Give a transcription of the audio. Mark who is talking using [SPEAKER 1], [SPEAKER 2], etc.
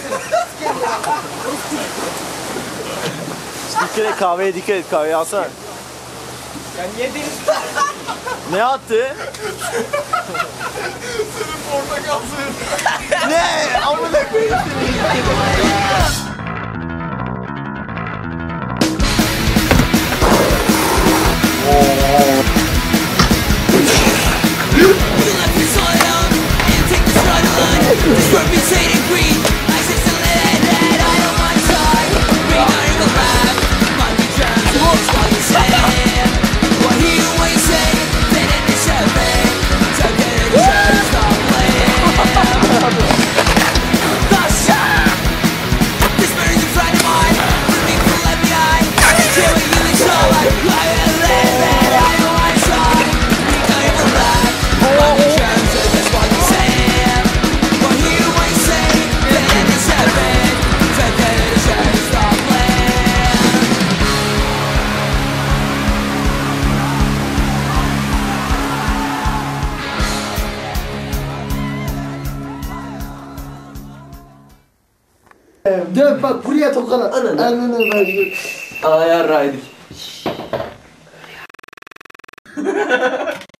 [SPEAKER 1] Dikkat et, kahveye dikkat et, kahveyi alsana.
[SPEAKER 2] Ya niye deniz?
[SPEAKER 1] Ne attı?
[SPEAKER 3] Senin portakal suyu.
[SPEAKER 1] Ne? Amına koyayım seni.
[SPEAKER 4] Dön bak buraya tokana. Ananı ver.
[SPEAKER 2] Ayar raydık.